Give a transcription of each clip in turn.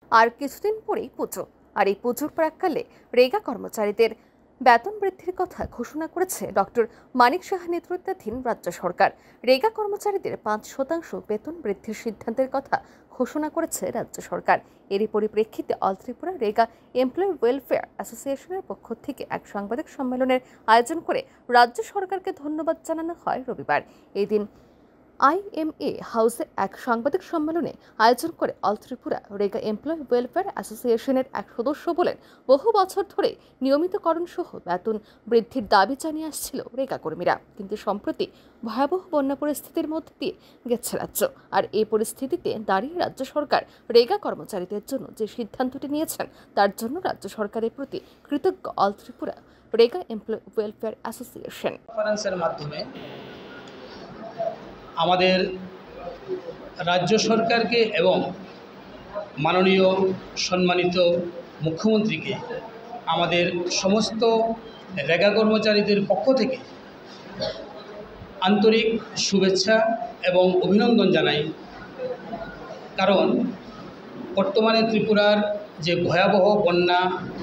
আর কিছুদিন পরেই পুজো, আর এই পুজোর প্রাক্কালে রেগা কর্মচারীদের বেতন বৃদ্ধির কথা ঘোষণা করেছে ডক্টর মানিক সাহা নেতৃত্বাধীন রাজ্য সরকার। রেগা কর্মচারীদের ৫% বেতন বৃদ্ধির সিদ্ধান্তের কথা ঘোষণা করেছে রাজ্য সরকার। এরই পরিপ্রেক্ষিতে all Tripura REGA employee welfare অ্যাসোসিয়েশনের পক্ষ থেকে এক সাংবাদিক সম্মেলনের আয়োজন করে রাজ্য সরকারকে ধন্যবাদ জানানো হয় রবিবার। এই দিন IMA হাউসে এক সাংবাদিক সম্মেলনে আয়োজন করে all Tripura REGA employee welfare অ্যাসোসিয়েশনের এক সদস্য বলেন, বহু বছর ধরে নিয়মিতকরণ সহ বেতন বৃদ্ধির দাবি জানিয়ে আসছিল রেগা কর্মীরা, কিন্তু সম্প্রতি ভয়াবহ বন্যা পরিস্থিতির মধ্যে দিয়ে গেছে রাজ্য। আর এই পরিস্থিতিতে দাঁড়িয়ে রাজ্য সরকার রেগা কর্মচারীদের জন্য যে সিদ্ধান্তটি নিয়েছেন তার জন্য রাজ্য সরকারের প্রতি কৃতজ্ঞ all Tripura REGA employee welfare association. মাধ্যমে আমাদের রাজ্য সরকারকে এবং মাননীয় সম্মানিত মুখ্যমন্ত্রীকে আমাদের সমস্ত রেগা কর্মচারীদের পক্ষ থেকে আন্তরিক শুভেচ্ছা এবং অভিনন্দন জানাই। কারণ বর্তমানে ত্রিপুরার যে ভয়াবহ বন্যা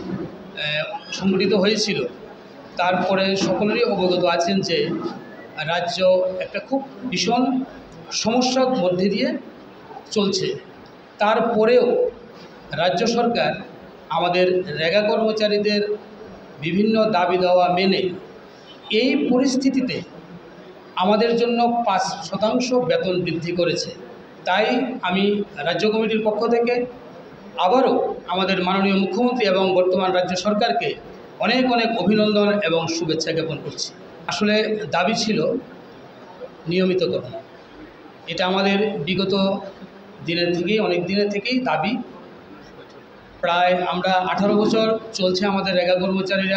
সংঘটিত হয়েছিল, তারপরে সকলেরই অবগত আছেন যে রাজ্য একটা খুব ভীষণ সমস্যার মধ্যে দিয়ে চলছে। তারপরেও রাজ্য সরকার আমাদের রেগা কর্মচারীদের বিভিন্ন দাবি দেওয়া মেনে এই পরিস্থিতিতে আমাদের জন্য ৫% বেতন বৃদ্ধি করেছে। তাই আমি রাজ্য কমিটির পক্ষ থেকে আবারও আমাদের মাননীয় মুখ্যমন্ত্রী এবং বর্তমান রাজ্য সরকারকে অনেক অনেক অভিনন্দন এবং শুভেচ্ছা জ্ঞাপন করছি। আসলে দাবি ছিল নিয়মিতকরণ। এটা আমাদের বিগত দিনের থেকেই, অনেক দিনের থেকেই দাবি। প্রায় আমরা 18 বছর চলছে আমাদের রেগা কর্মচারীরা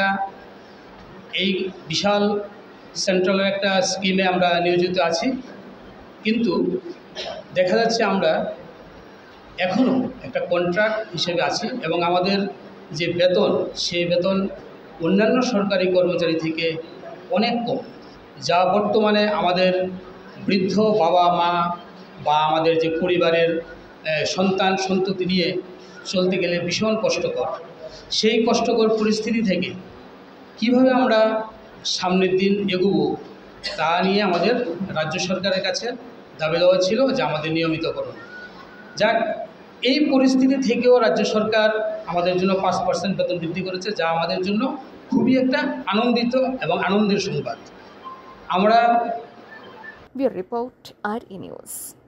এই বিশাল সেন্ট্রালের একটা স্কিমে আমরা নিয়োজিত আছি, কিন্তু দেখা যাচ্ছে আমরা এখনও একটা কন্ট্রাক্ট হিসেবে আছি এবং আমাদের যে বেতন, সেই বেতন অন্যান্য সরকারি কর্মচারী থেকে অনেক কম, যা বর্তমানে আমাদের বৃদ্ধ বাবা মা বা আমাদের যে পরিবারের সন্তান সন্ততি নিয়ে চলতে গেলে ভীষণ কষ্টকর। সেই কষ্টকর পরিস্থিতি থেকে কিভাবে আমরা সামনের দিন এগোবো তা নিয়ে আমাদের রাজ্য সরকারের কাছে দাবি দেওয়া ছিল যে আমাদের নিয়মিতকরণ। যাক, এই পরিস্থিতি থেকেও রাজ্য সরকার আমাদের জন্য 5% বেতন বৃদ্ধি করেছে, যা আমাদের জন্য খুবই একটা আনন্দিত এবং আনন্দের সংবাদ। আমরা ব্যুরো রিপোর্ট, RE নিউজ।